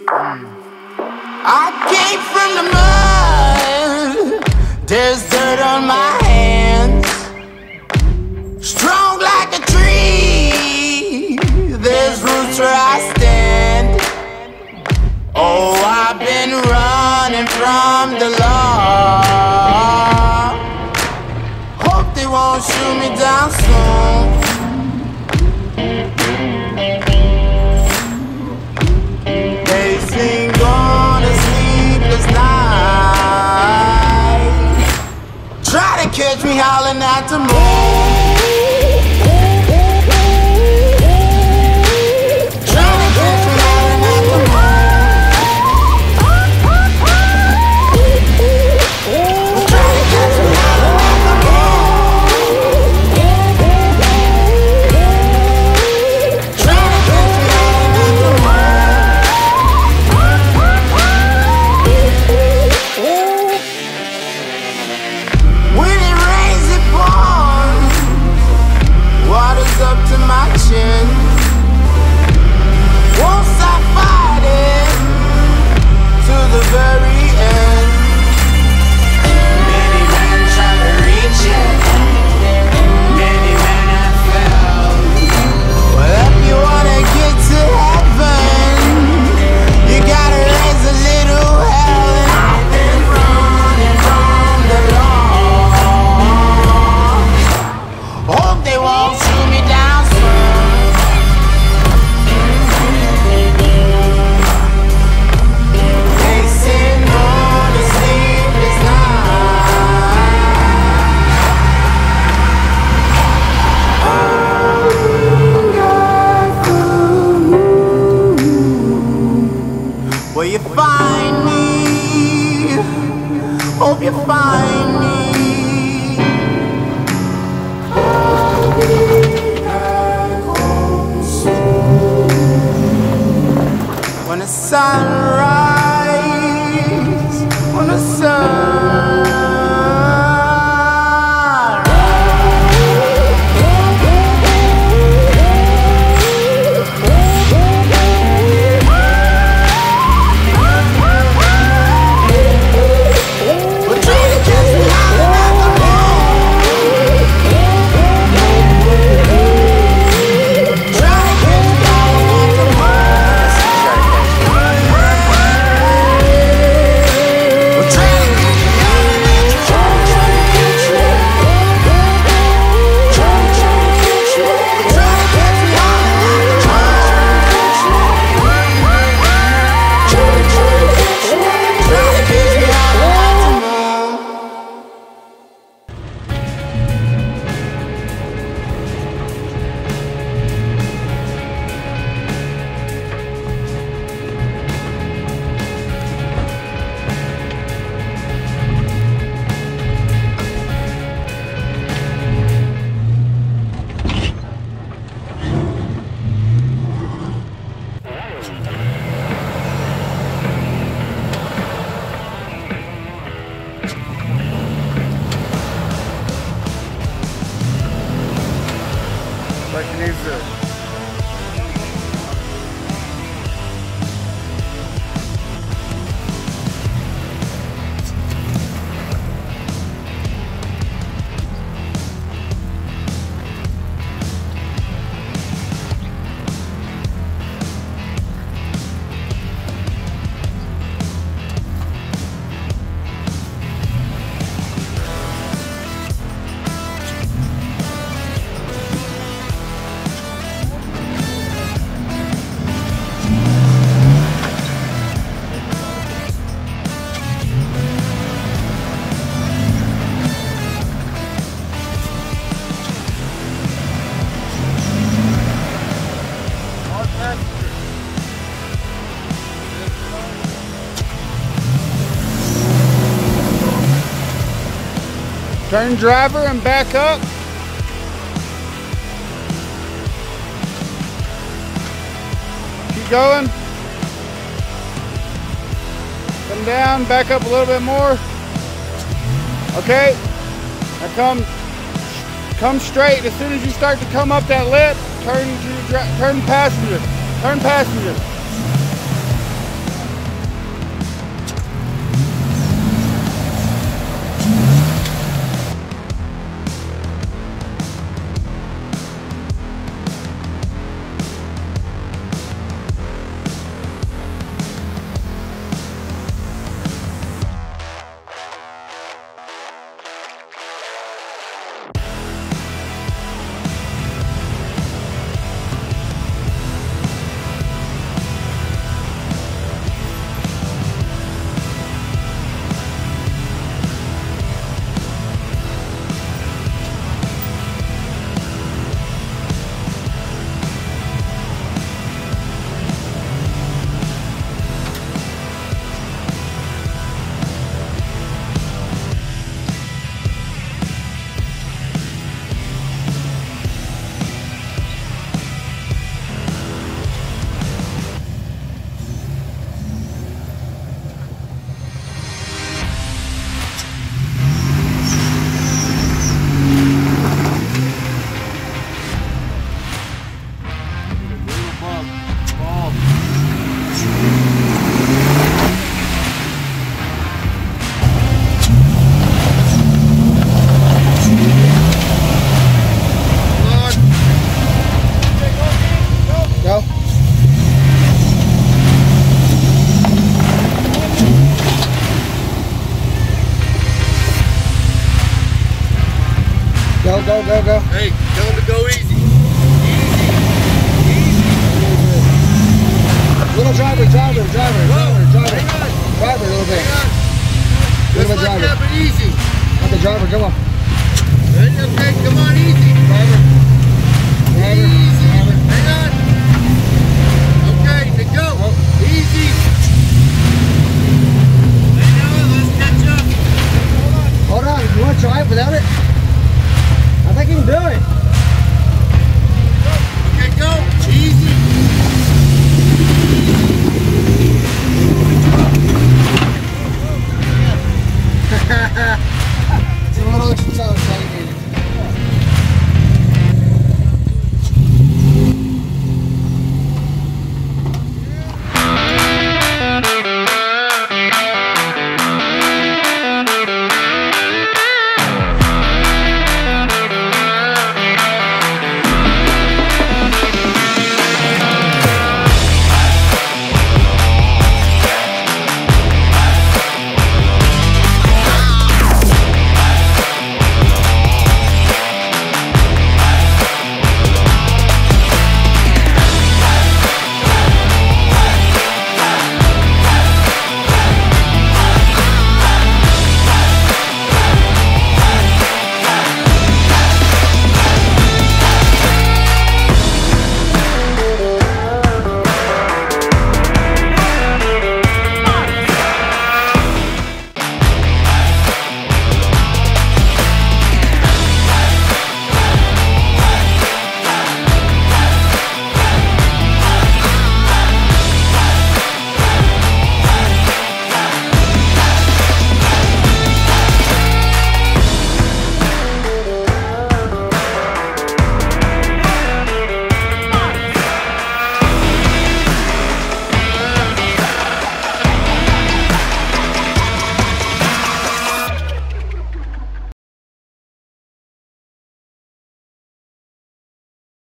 I came from the mud, there's dirt on my hands. Strong like a tree, there's roots where I stand. Oh, I've been running from the law. Hope they won't shoot me down soon. They sing on a sleepless night, try to catch me howling at the moon. Will you find me? Hope you find me. I'll be back home soon. When the sunrise, when the sun. Like he needs to. Turn driver and back up. Keep going. Come down, back up a little bit more. Okay. Now come straight. As soon as you start to come up that lip, turn passenger. Turn passenger. go. Hey, tell him to go easy. Little driver. Driver a little bit. Just like that, but easy. Not the driver, come on. Okay, come on, easy. Driver.